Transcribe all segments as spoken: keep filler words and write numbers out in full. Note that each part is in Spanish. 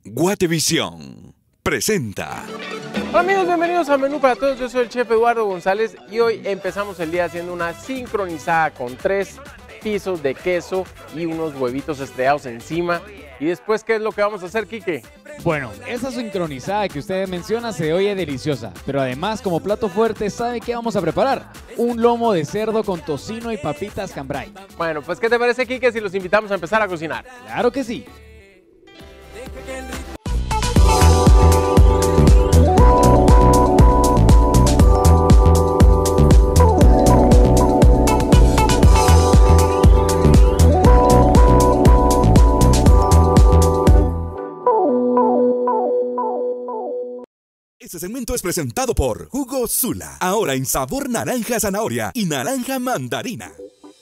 Guatevisión presenta. Hola amigos, bienvenidos a Menú para Todos. Yo soy el chef Eduardo González y hoy empezamos el día haciendo una sincronizada con tres pisos de queso y unos huevitos estrellados encima. Y después, ¿qué es lo que vamos a hacer, Quique? Bueno, esa sincronizada que usted menciona se oye deliciosa, pero además como plato fuerte, ¿sabe qué vamos a preparar? Un lomo de cerdo con tocino y papitas cambray. Bueno, pues ¿qué te parece, Quique, si los invitamos a empezar a cocinar? Claro que sí. Este segmento es presentado por Jugo Sula, ahora en sabor naranja zanahoria y naranja mandarina.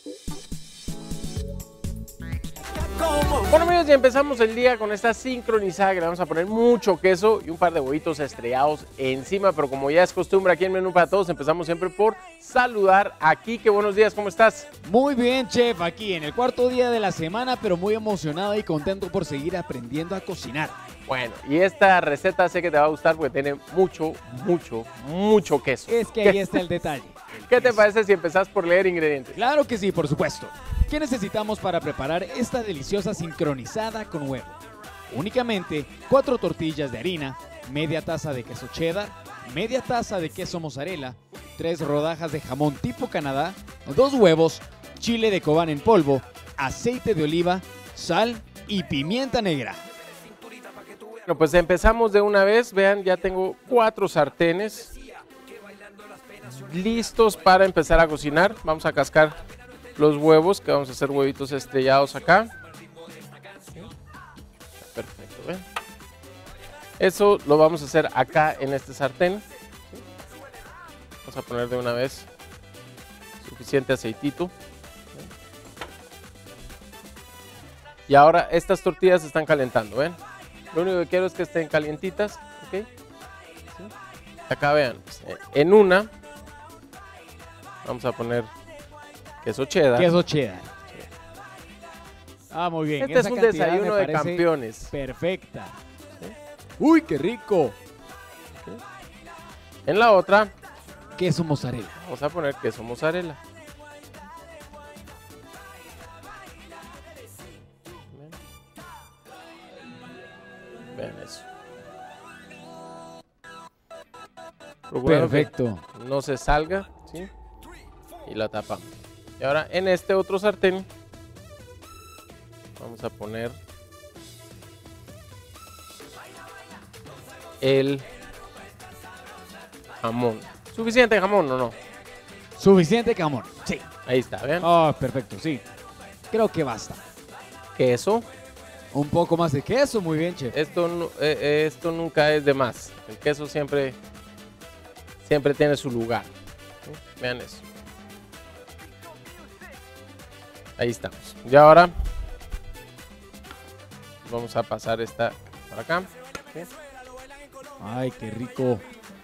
Bueno amigos, ya empezamos el día con esta sincronizada que le vamos a poner mucho queso y un par de huevitos estrellados encima, pero como ya es costumbre aquí en Menú para Todos, empezamos siempre por saludar a Quique. Buenos días, ¿cómo estás? Muy bien, chef, aquí en el cuarto día de la semana, pero muy emocionado y contento por seguir aprendiendo a cocinar. Bueno, y esta receta sé que te va a gustar porque tiene mucho, mucho, mucho queso. Es que ahí está el detalle. El ¿Qué te queso. parece si empezás por leer ingredientes? Claro que sí, por supuesto. ¿Qué necesitamos para preparar esta deliciosa sincronizada con huevo? Únicamente cuatro tortillas de harina, media taza de queso cheddar, media taza de queso mozzarella, tres rodajas de jamón tipo Canadá, dos huevos, chile de Cobán en polvo, aceite de oliva, sal y pimienta negra. Bueno, pues empezamos de una vez. Vean, ya tengo cuatro sartenes listos para empezar a cocinar. Vamos a cascar los huevos, que vamos a hacer huevitos estrellados acá. Perfecto, ¿ven? Eso lo vamos a hacer acá en este sartén. Vamos a poner de una vez suficiente aceitito. Y ahora estas tortillas se están calentando, ¿ven? Lo único que quiero es que estén calientitas, ¿ok? ¿Sí? Acá vean, en una vamos a poner queso cheddar. Queso cheddar. Ah, muy bien. Este Esa es un cantidad me desayuno de parece campeones. Perfecta. ¿Sí? Uy, qué rico. En la otra Queso mozzarella. vamos a poner queso mozzarella. Vean eso. Procurando Perfecto. que no se salga, ¿sí? Y la tapamos. Y ahora en este otro sartén vamos a poner el jamón. ¿Suficiente jamón o no? Suficiente jamón. Sí. Ahí está, ¿ven? Oh, perfecto, sí. Creo que basta. Queso. Un poco más de queso, muy bien, chef. Esto, nu- eh, eh, esto nunca es de más. El queso siempre, siempre tiene su lugar. ¿Sí? Vean eso. Ahí estamos. Y ahora vamos a pasar esta para acá. ¿Sí? Ay, qué rico.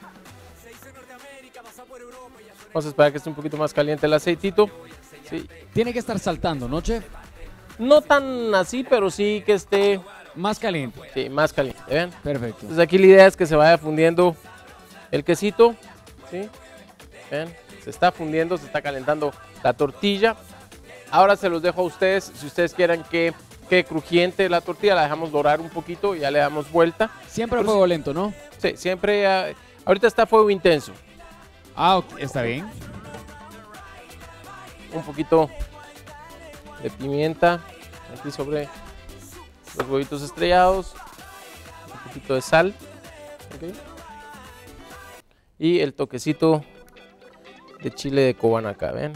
Vamos a esperar que esté un poquito más caliente el aceitito. Sí. Tiene que estar saltando, ¿no, chef? No tan así, pero sí que esté Más caliente. sí, más caliente. ¿Ven? Perfecto. Entonces aquí la idea es que se vaya fundiendo el quesito. ¿Sí? ¿Ven? Se está fundiendo, se está calentando la tortilla. Ahora se los dejo a ustedes. Si ustedes quieren que quede crujiente la tortilla, la dejamos dorar un poquito y ya le damos vuelta. Siempre a Pero fuego lento, ¿no? Sí, siempre. ah, ahorita está a fuego intenso. Ah, ok, está bien. Un poquito de pimienta aquí sobre los huevitos estrellados. Un poquito de sal. ¿Ok? Y el toquecito de chile de Cobán acá, ¿ven?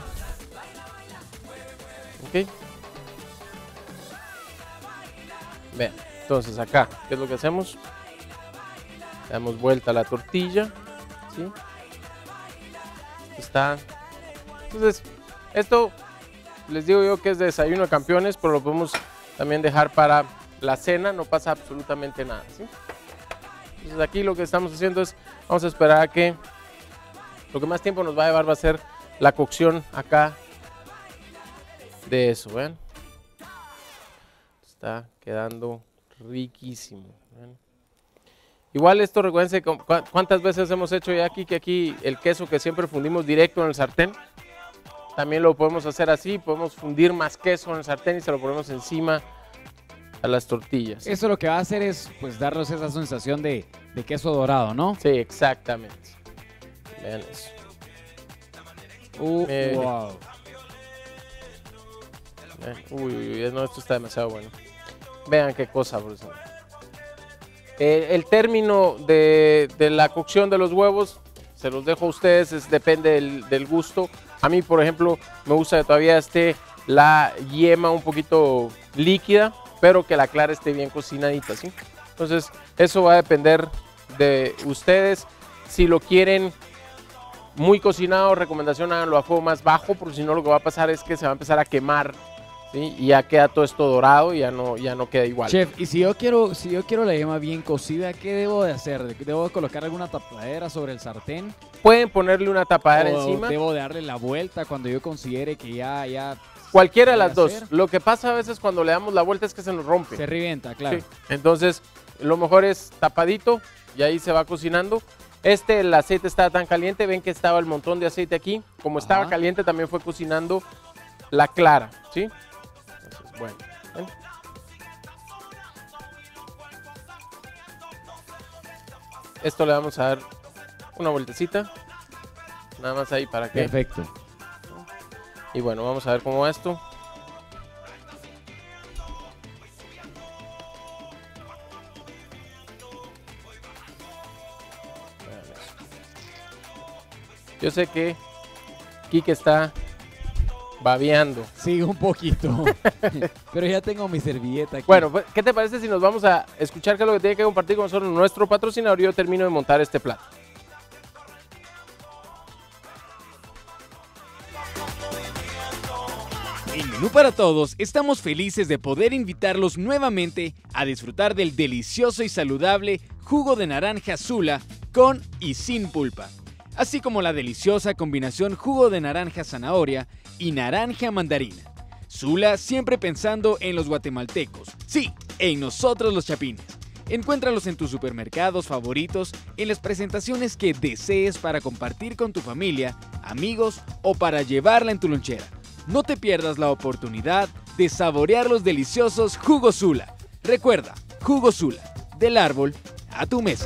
Ok. Vean, entonces acá, ¿qué es lo que hacemos? Le damos vuelta a la tortilla, ¿sí? Esto está... Entonces, esto les digo yo que es de desayuno de campeones, pero lo podemos también dejar para la cena, no pasa absolutamente nada, ¿sí? Entonces aquí lo que estamos haciendo es, vamos a esperar a que lo que más tiempo nos va a llevar va a ser la cocción acá de eso, ¿ven? Está quedando riquísimo, Igual esto, recuérdense, ¿cuántas veces hemos hecho ya aquí que aquí el queso que siempre fundimos directo en el sartén? También lo podemos hacer así, podemos fundir más queso en el sartén y se lo ponemos encima a las tortillas. Eso lo que va a hacer es pues darnos esa sensación de, de queso dorado, ¿no? Sí, exactamente. Vean eso. Uh, Eh, wow. Eh, Uy, uy, uy, no, esto está demasiado bueno. Vean qué cosa, profesor. Eh, el término de, de la cocción de los huevos, se los dejo a ustedes, es, depende del, del gusto. A mí, por ejemplo, me gusta que todavía esté la yema un poquito líquida, pero que la clara esté bien cocinadita, ¿sí? Entonces, eso va a depender de ustedes. Si lo quieren muy cocinado, recomendación háganlo a fuego más bajo, porque si no lo que va a pasar es que se va a empezar a quemar, ¿sí? Y ya queda todo esto dorado y ya no, ya no queda igual. Chef, y si yo quiero, si yo quiero la yema bien cocida, ¿qué debo de hacer? ¿Debo de colocar alguna tapadera sobre el sartén? Pueden ponerle una tapadera ¿O encima. debo de darle la vuelta cuando yo considere que ya, ya Cualquiera de puede las dos. hacer? Lo que pasa a veces cuando le damos la vuelta es que se nos rompe. se revienta, claro? Sí. Entonces, lo mejor es tapadito y ahí se va cocinando. Este, el aceite estaba tan caliente, ven que estaba el montón de aceite aquí. Como estaba Ajá. caliente, también fue cocinando la clara, ¿sí? Entonces, bueno. ¿ven? Esto le vamos a dar una vueltecita. Nada más ahí para que... Perfecto. Y bueno, vamos a ver cómo va esto. Vean eso. Yo sé que Quique está babeando. Sí, un poquito. Pero ya tengo mi servilleta aquí. Bueno, pues, ¿qué te parece si nos vamos a escuchar qué es lo que tiene que compartir con nosotros nuestro patrocinador y yo termino de montar este plato? En Menú para Todos estamos felices de poder invitarlos nuevamente a disfrutar del delicioso y saludable jugo de naranja Sula con y sin pulpa, así como la deliciosa combinación jugo de naranja zanahoria y naranja mandarina. Sula siempre pensando en los guatemaltecos, sí, en nosotros los chapines. Encuéntralos en tus supermercados favoritos en las presentaciones que desees para compartir con tu familia, amigos o para llevarla en tu lonchera. No te pierdas la oportunidad de saborear los deliciosos jugos Sula. Recuerda, Jugo Sula, del árbol a tu mesa.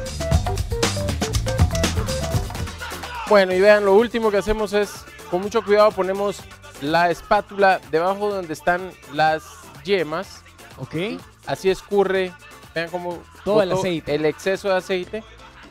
Bueno, y vean, lo último que hacemos es, con mucho cuidado, ponemos la espátula debajo donde están las yemas. ¿Ok? Así escurre, vean cómo Todo el botó aceite. el exceso de aceite.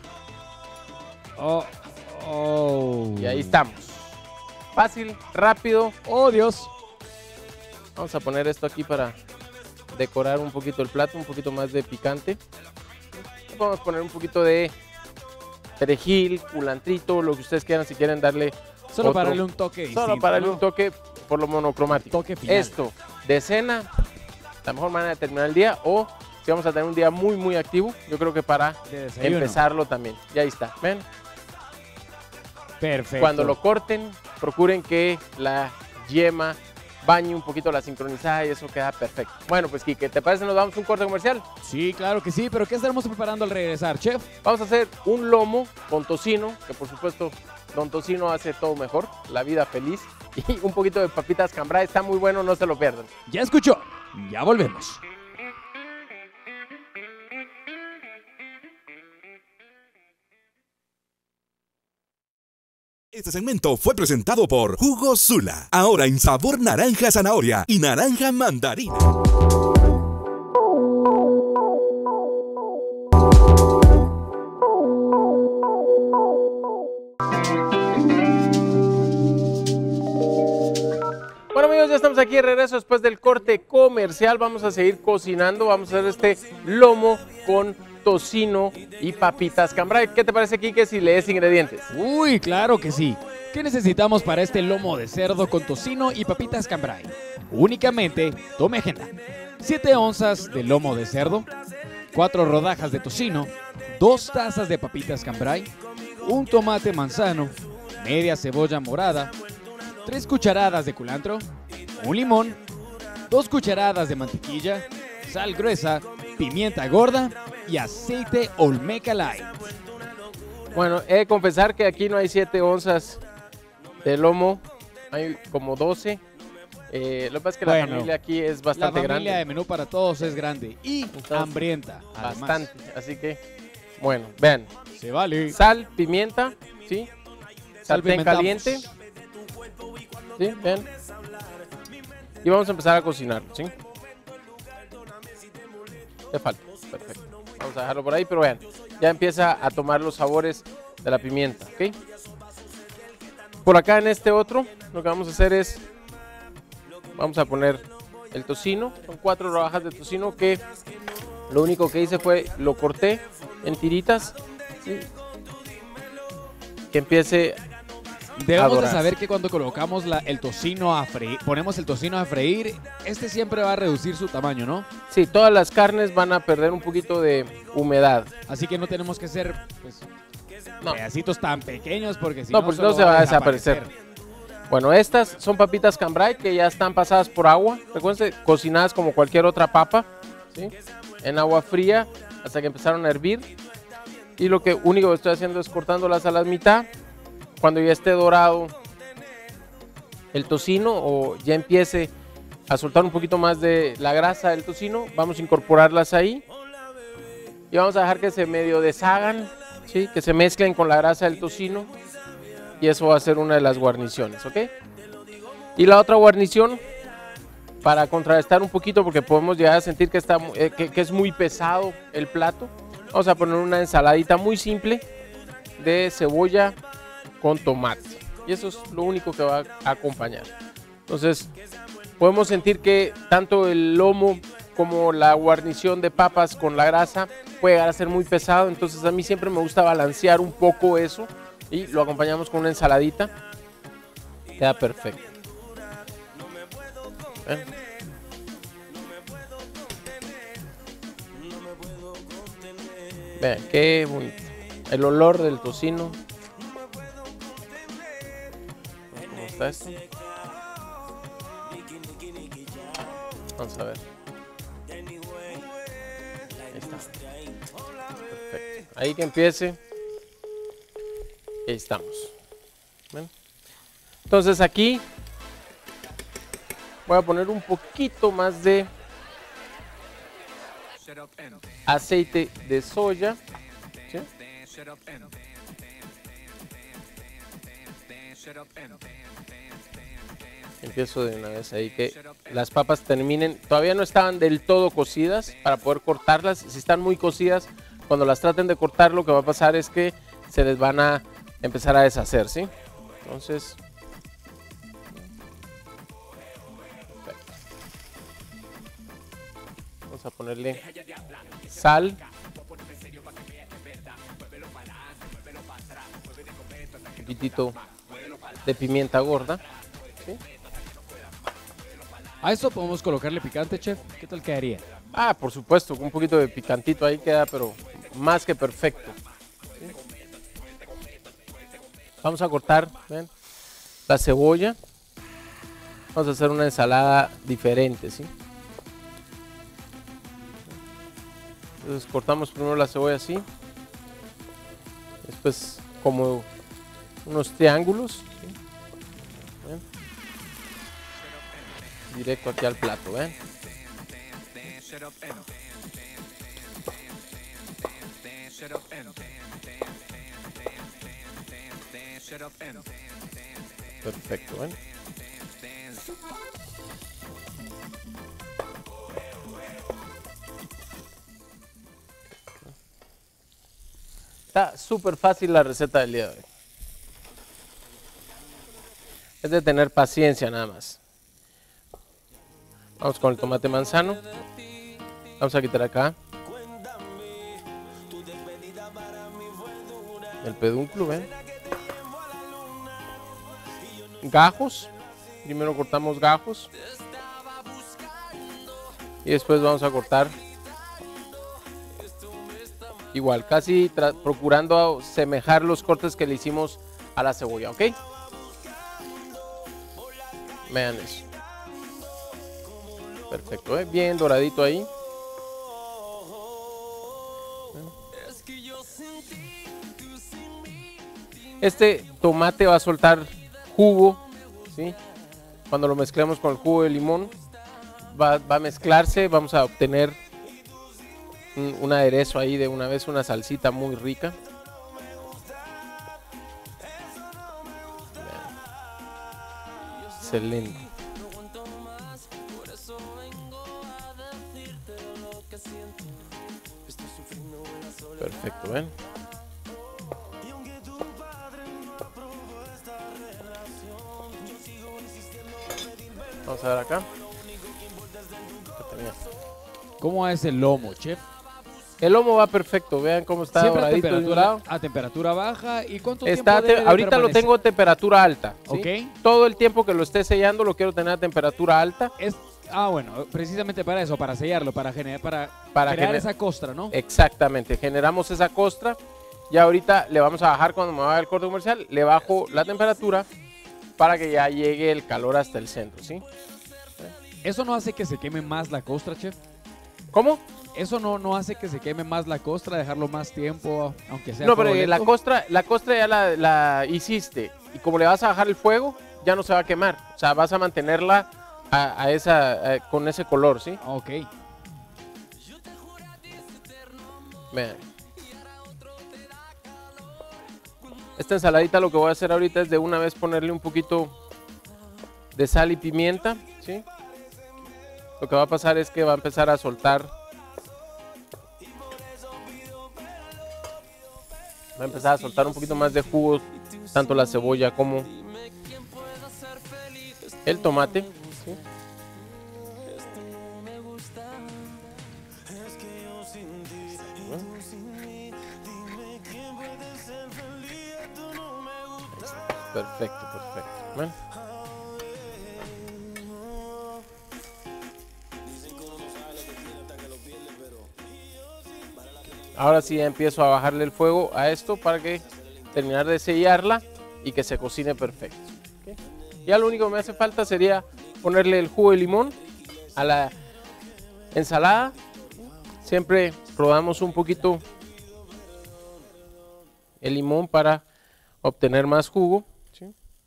Oh, oh. Y ahí estamos. Fácil, rápido. Oh, Dios. Vamos a poner esto aquí para decorar un poquito el plato, un poquito más de picante. Vamos a poner un poquito de perejil, culantrito, lo que ustedes quieran, si quieren darle Solo otro- para darle un toque distinto. Solo para darle ¿no? un toque por lo monocromático. Toque final. Esto, de cena, la mejor manera de terminar el día, o si vamos a tener un día muy, muy activo, yo creo que para De desayuno. empezarlo también. Y ahí está, ¿ven? Perfecto. Cuando lo corten, procuren que la yema bañe un poquito la sincronizada y eso queda perfecto. Bueno, pues Quique, ¿te parece nos damos un corte comercial? Sí, claro que sí, pero ¿qué estaremos preparando al regresar, chef? Vamos a hacer un lomo con tocino, que por supuesto Don Tocino hace todo mejor, la vida feliz, y un poquito de papitas cambray, está muy bueno, no se lo pierdan. Ya escuchó, ya volvemos. Este segmento fue presentado por Jugo Sula, ahora en sabor naranja zanahoria y naranja mandarina. Bueno amigos, ya estamos aquí de regreso después del corte comercial. Vamos a seguir cocinando, vamos a hacer este lomo con tocino y papitas cambray. ¿Qué te parece, Quique, si lees ingredientes? Uy, claro que sí. ¿Qué necesitamos para este lomo de cerdo con tocino y papitas cambray? Únicamente, tome agenda. siete onzas de lomo de cerdo, cuatro rodajas de tocino, dos tazas de papitas cambray, un tomate manzano, media cebolla morada, tres cucharadas de culantro, un limón, dos cucharadas de mantequilla, sal gruesa, pimienta gorda y aceite Olmeca Light. Bueno, he de confesar que aquí no hay siete onzas de lomo, hay como doce. Eh, lo que pasa es que Bueno, la familia aquí es bastante La familia grande. de menú para todos es grande y Entonces, hambrienta. Además. Bastante, así que, bueno, vean. Se vale. Sal, pimienta, ¿sí? Sartén Salpimentamos. caliente. ¿Sí? Vean. Y vamos a empezar a cocinar, ¿sí? Te falta, perfecto. Vamos a dejarlo por ahí, pero vean, ya empieza a tomar los sabores de la pimienta, ¿ok? Por acá en este otro, lo que vamos a hacer es, vamos a poner el tocino. Son cuatro rodajas de tocino que lo único que hice fue lo corté en tiritas, ¿sí? Que empiece Debemos de dorarse. saber que cuando colocamos la- el tocino a freír, ponemos el tocino a freír, este siempre va a reducir su tamaño, ¿no? Sí, todas las carnes van a perder un poquito de humedad. Así que no tenemos que hacer pues, No. pedacitos tan pequeños porque si No, no, pues solo no se va a desaparecer. Bueno, estas son papitas cambray que ya están pasadas por agua. Recuerden, cocinadas como cualquier otra papa, ¿sí? En agua fría hasta que empezaron a hervir. Y lo que único que estoy haciendo es cortándolas a la mitad. Cuando ya esté dorado el tocino o ya empiece a soltar un poquito más de la grasa del tocino, vamos a incorporarlas ahí. Y vamos a dejar que se medio deshagan, ¿sí? Que se mezclen con la grasa del tocino. Y eso va a ser una de las guarniciones, ¿ok? Y la otra guarnición, para contrarrestar un poquito, porque podemos llegar a sentir que, está, eh, que, que es muy pesado el plato, vamos a poner una ensaladita muy simple de cebolla con tomate. Y eso es lo único que va a acompañar. Entonces, podemos sentir que tanto el lomo como la guarnición de papas con la grasa puede llegar a ser muy pesado. Entonces, a mí siempre me gusta balancear un poco eso. Y lo acompañamos con una ensaladita. Queda perfecto. ¿Eh? Vean, qué bonito. El olor del tocino. ¿Cómo está esto? Vamos a ver. Ahí está. Perfecto. Ahí que empiece. Ahí estamos. ¿Ven? Entonces aquí voy a poner un poquito más de aceite de soya. ¿Sí? Empiezo de una vez ahí que las papas terminen. Todavía no estaban del todo cocidas para poder cortarlas. Si están muy cocidas, cuando las traten de cortar, lo que va a pasar es que se les van a empezar a deshacer, ¿sí? Entonces, perfecto. Vamos a ponerle sal, un poquitito de pimienta gorda, ¿sí? A esto podemos colocarle picante, chef. ¿Qué tal quedaría? Ah, por supuesto, un poquito de picantito ahí queda, pero más que perfecto. Vamos a cortar, ¿ven? La cebolla. Vamos a hacer una ensalada diferente, ¿sí? Entonces cortamos primero la cebolla así. Después como unos triángulos, ¿sí? ¿Ven? Directo aquí al plato, ¿ven? Perfecto, ¿ven? Está súper fácil la receta del día de hoy. Es de tener paciencia nada más. Vamos con el tomate manzano. Vamos a quitar acá el pedúnculo, ¿ven? Gajos. Primero cortamos gajos. Y después vamos a cortar igual, casi procurando semejar los cortes que le hicimos a la cebolla, ¿ok? Vean eso. Perfecto, ¿eh? Bien doradito ahí. Este tomate va a soltar jugo, ¿sí? Cuando lo mezclemos con el jugo de limón, va, va a mezclarse, vamos a obtener un, un aderezo ahí de una vez, una salsita muy rica. Excelente. Perfecto, ¿ven? Vamos a ver acá. ¿Cómo es el lomo, chef? El lomo va perfecto, vean cómo está Siempre a doradito y temperatura, dorado. a temperatura baja. ¿Y cuánto Está tiempo debe te, de ahorita lo permanecer? tengo a temperatura alta, ¿sí? Ok. Todo el tiempo que lo esté sellando lo quiero tener a temperatura alta. Es, ah, bueno, precisamente para eso, para sellarlo, para generar, para, Para crear gener- esa costra, ¿no? Exactamente, generamos esa costra. Y ahorita le vamos a bajar cuando me vaya al corte comercial, le bajo la temperatura para que ya llegue el calor hasta el centro, ¿sí? ¿Eso no hace que se queme más la costra, chef? ¿Cómo? ¿Eso no, no hace que se queme más la costra, dejarlo más tiempo, aunque sea No, pero fuego eh, la lento? costra, la costra ya la, la hiciste y como le vas a bajar el fuego, ya no se va a quemar. O sea, vas a mantenerla a, a esa, a- con ese color, ¿sí? Ok. Vean. Esta ensaladita lo que voy a hacer ahorita es de una vez ponerle un poquito de sal y pimienta, ¿sí? Lo que va a pasar es que va a empezar a soltar. Va a empezar a soltar un poquito más de jugo, tanto la cebolla como el tomate, ¿sí? Perfecto, perfecto. Bueno. Ahora sí ya empiezo a bajarle el fuego a esto para que terminar de sellarla y que se cocine perfecto. ¿Ok? Ya lo único que me hace falta sería ponerle el jugo de limón a la ensalada. Siempre rodamos un poquito el limón para obtener más jugo. ¿Sí?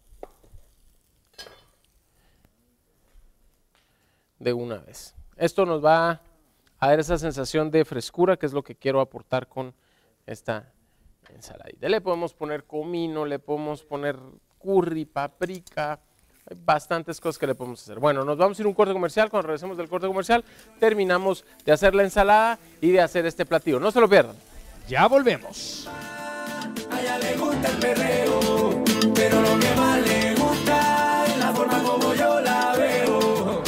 De una vez. Esto nos va a dar esa sensación de frescura, que es lo que quiero aportar con esta ensaladita. Le podemos poner comino, le podemos poner curry, paprika, hay bastantes cosas que le podemos hacer. Bueno, nos vamos a ir a un corte comercial. Cuando regresemos del corte comercial, terminamos de hacer la ensalada y de hacer este platillo. No se lo pierdan. Ya volvemos. A ella le gusta el perreo, pero lo que más le gusta es la forma como yo la veo.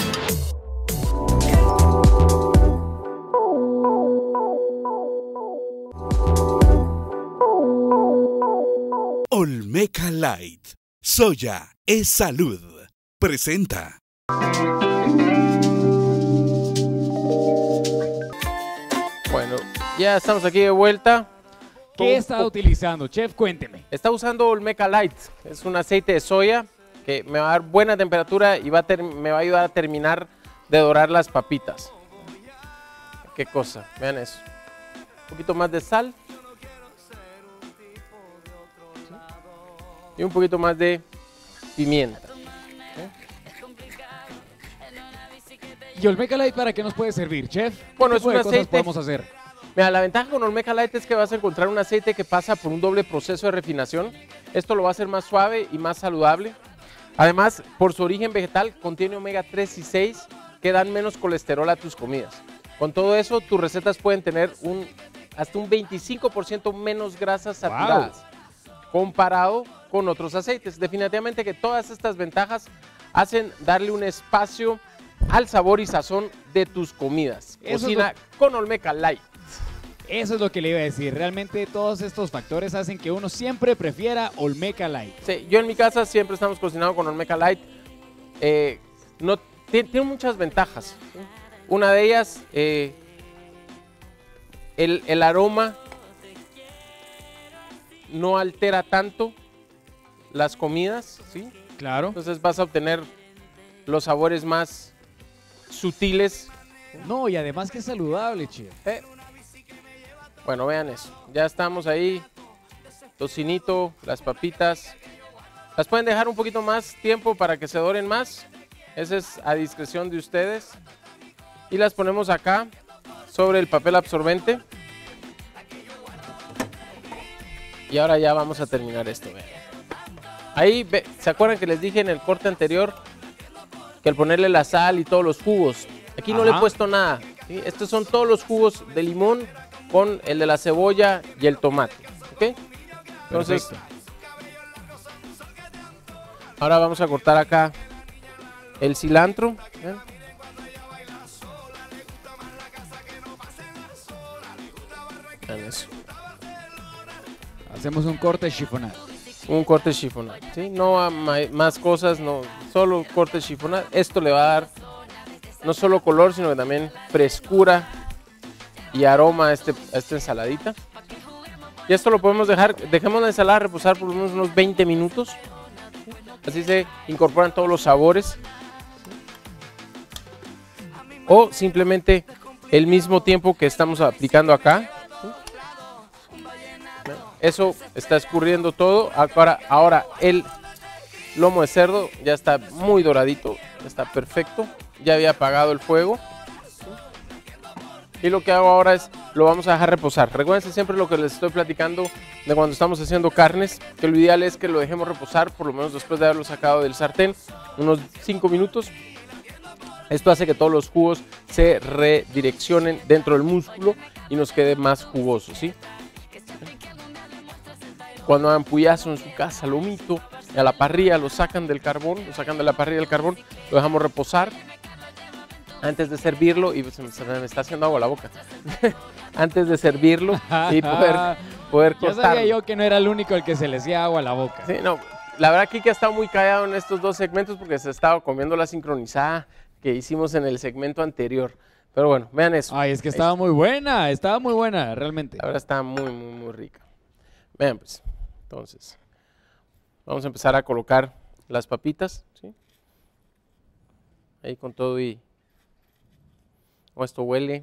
Olmeca Light. Soya es salud. Presenta. Bueno, ya estamos aquí de vuelta. ¿Qué Un está po- utilizando, chef? Cuénteme. Está usando Olmeca Light. Es un aceite de soya que me va a dar buena temperatura y va a ter- me va a ayudar a terminar de dorar las papitas. Qué cosa, vean eso. Un poquito más de sal. Y un poquito más de pimienta. ¿Y Olmeca Light para qué nos puede servir, chef? ¿Qué Bueno, es tipo de un cosas aceite. podemos hacer? Mira, la ventaja con Olmeca Light es que vas a encontrar un aceite que pasa por un doble proceso de refinación. Esto lo va a hacer más suave y más saludable. Además, por su origen vegetal, contiene omega tres y seis que dan menos colesterol a tus comidas. Con todo eso, tus recetas pueden tener un, hasta un veinticinco por ciento menos grasas saturadas comparado con otros aceites. Definitivamente que todas estas ventajas hacen darle un espacio al sabor y sazón de tus comidas. Eso es Cocina con Olmeca Light. Eso es lo que le iba a decir. Realmente todos estos factores hacen que uno siempre prefiera Olmeca Light. Sí, yo en mi casa siempre estamos cocinando con Olmeca Light. Eh, no, tiene, tiene muchas ventajas. ¿Sí? Una de ellas, eh, el, el aroma no altera tanto las comidas, ¿sí? Claro. Entonces vas a obtener los sabores más sutiles. No, y además que es saludable, chef. Eh, Bueno, vean eso. Ya estamos ahí. Tocinito, las papitas. Las pueden dejar un poquito más tiempo para que se doren más. Esa es a discreción de ustedes. Y las ponemos acá sobre el papel absorbente. Y ahora ya vamos a terminar esto. Vean. Ahí, ve, ¿se acuerdan que les dije en el corte anterior que al ponerle la sal y todos los jugos? Aquí no Ajá. le he puesto nada, ¿sí? Estos son todos los jugos de limón con el de la cebolla y el tomate, ¿ok? Entonces, Perfecto. ahora vamos a cortar acá el cilantro. ¿Ven? Vean eso. Hacemos un corte chiffonado. Un corte chiffonado, ¿sí? No a ma- más cosas, no, solo corte chiffonado. Esto le va a dar no solo color, sino que también frescura y aroma a, este, a esta ensaladita. Y esto lo podemos dejar, dejemos la ensalada reposar por lo menos unos veinte minutos. ¿Sí? Así se incorporan todos los sabores. ¿Sí? O simplemente el mismo tiempo que estamos aplicando acá. Eso está escurriendo todo. Ahora, ahora el lomo de cerdo ya está muy doradito, está perfecto. Ya había apagado el fuego. Y lo que hago ahora es, lo vamos a dejar reposar. Recuerden siempre lo que les estoy platicando de cuando estamos haciendo carnes, que lo ideal es que lo dejemos reposar, por lo menos después de haberlo sacado del sartén, unos cinco minutos. Esto hace que todos los jugos se redireccionen dentro del músculo y nos quede más jugoso, ¿sí? Cuando hagan puyazo en su casa, lomito, a la parrilla, lo sacan del carbón, lo sacan de la parrilla del carbón, lo dejamos reposar antes de servirlo, y se me, se me está haciendo agua la boca, antes de servirlo y poder, poder Ya cortarlo. sabía yo que no era el único el que se le hacía agua a la boca. Sí, no, la verdad Kike ha estado muy callado en estos dos segmentos porque se ha estado comiendo la sincronizada que hicimos en el segmento anterior. Pero bueno, vean eso. Ay, es que estaba muy buena, estaba muy buena, realmente. La verdad está muy, muy, muy rica. Vean pues, entonces, vamos a empezar a colocar las papitas, ¿sí? Ahí con todo y... Oh, esto huele.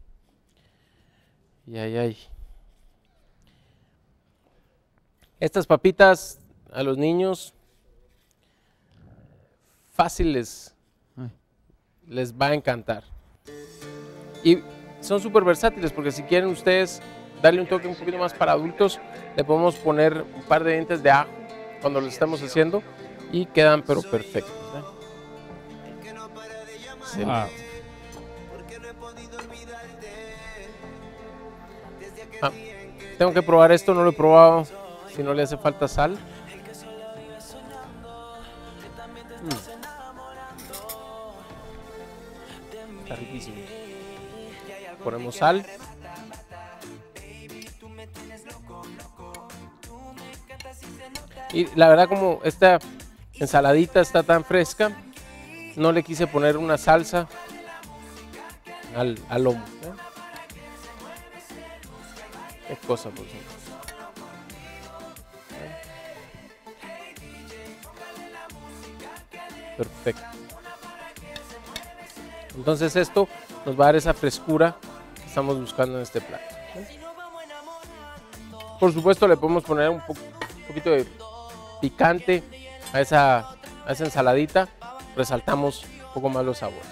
Y ay, ay. Estas papitas a los niños fácil les, Ay. les va a encantar. Y son súper versátiles porque si quieren ustedes darle un toque un poquito más para adultos, le podemos poner un par de dientes de ajo cuando lo estamos haciendo y quedan pero perfectos, ¿eh? Sí. Wow. Ah, tengo que probar esto, no lo he probado, si no le hace falta sal. Mm. Está riquísimo. Ponemos sal. Y la verdad, como esta ensaladita está tan fresca, no le quise poner una salsa al, al lomo, ¿eh? Qué cosa, por ejemplo. Perfecto. Entonces esto nos va a dar esa frescura que estamos buscando en este plato. Por supuesto le podemos poner un, po un poquito de picante a esa, a esa ensaladita. Resaltamos un poco más los sabores.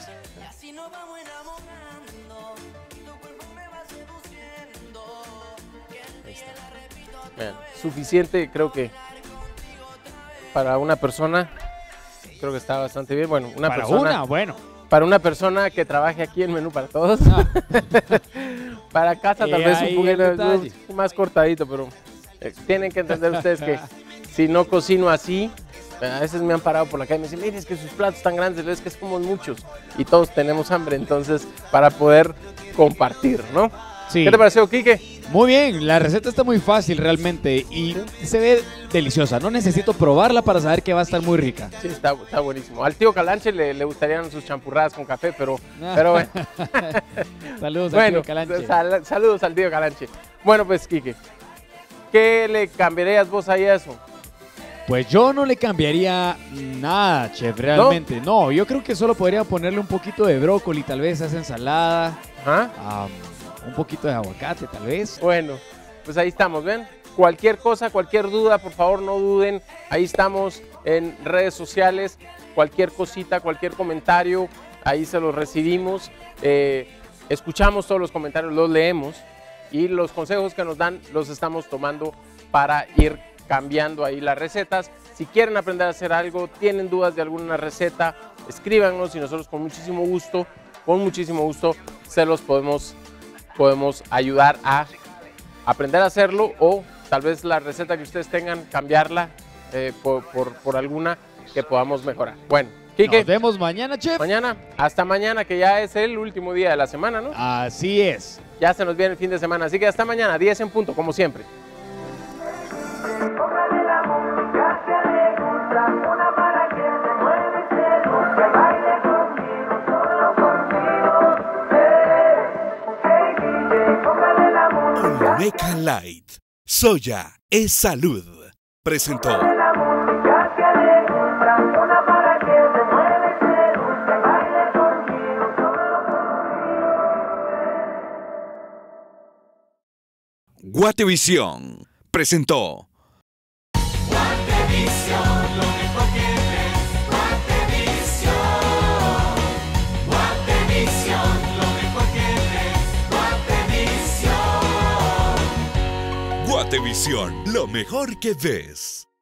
Ahí está. Vean, suficiente, creo que para una persona, creo que está bastante bien. Bueno, una Para persona, una, bueno. para una persona que trabaje aquí en Menú para Todos. Ah. Para casa tal Y vez ahí un el poquito detalle. más cortadito, pero eh, tienen que entender ustedes que si no cocino así, eh, a veces me han parado por la calle y me dicen, mire, es que sus platos están grandes, es que es como muchos y todos tenemos hambre, entonces para poder compartir, ¿no? Sí. ¿Qué te pareció, Quique? Muy bien, la receta está muy fácil realmente y se ve deliciosa. No necesito probarla para saber que va a estar muy rica. Sí, está, está buenísimo. Al tío Calanche le, le gustarían sus champurradas con café, pero, pero bueno. Saludos a Bueno, tío Calanche. sal- saludos al tío Calanche. Bueno, pues, Quique, ¿qué le cambiarías vos ahí a eso? Pues yo no le cambiaría nada, chef, realmente. No, yo creo que solo podría ponerle un poquito de brócoli, tal vez a esa ensalada. ¿Ah? am, un poquito de aguacate tal vez. Bueno, pues ahí estamos, ¿ven? Cualquier cosa, cualquier duda, por favor no duden. Ahí estamos en redes sociales. Cualquier cosita, cualquier comentario, ahí se los recibimos. Eh, escuchamos todos los comentarios, los leemos y los consejos que nos dan los estamos tomando para ir cambiando ahí las recetas. Si quieren aprender a hacer algo, tienen dudas de alguna receta, escríbanos y nosotros con muchísimo gusto, con muchísimo gusto se los podemos, podemos ayudar a aprender a hacerlo, o tal vez la receta que ustedes tengan, cambiarla eh, por, por, por alguna que podamos mejorar. Bueno, Quique, Nos vemos mañana, chef. mañana, hasta mañana, que ya es el último día de la semana, ¿no? Así es. Ya se nos viene el fin de semana, así que hasta mañana, diez en punto, como siempre. Póngale la música que le gusta, una para que se mueve y se lucha, baile conmigo, solo conmigo. Hey, hey D J, póngale la música. Olmeca Light. Soya es salud. Presentó. La música que le gusta, una para que se mueve y se lucha, baile conmigo, solo conmigo. Guatevisión. Presentó. Guatevisión, lo mejor que ves.